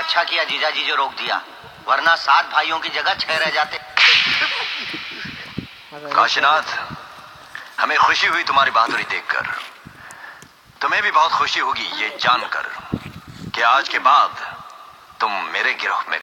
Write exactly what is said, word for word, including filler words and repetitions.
अच्छा किया जीजाजी जो रोक दिया, वरना सात भाइयों की जगह छह रह जाते। काशीनाथ, हमें खुशी हुई तुम्हारी बहादुरी देखकर। तुम्हें भी बहुत खुशी होगी ये जानकर कि आज के बाद तुम मेरे गिरोह में